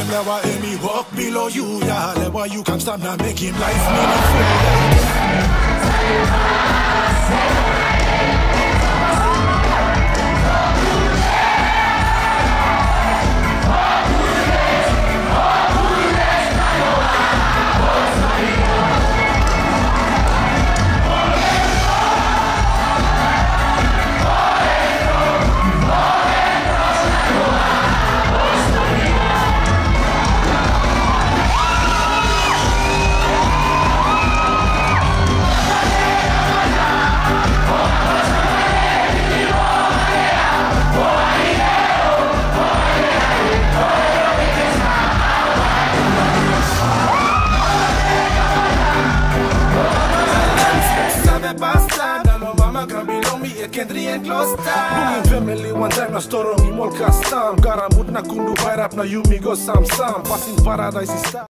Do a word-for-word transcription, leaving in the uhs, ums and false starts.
Never hear me walk below you, yeah. Never you can stand and make him life meaningful, yeah. Bungin family one time na storong imol kastam Karamut na kundu vairap na yumi go sam sam Pass in paradise is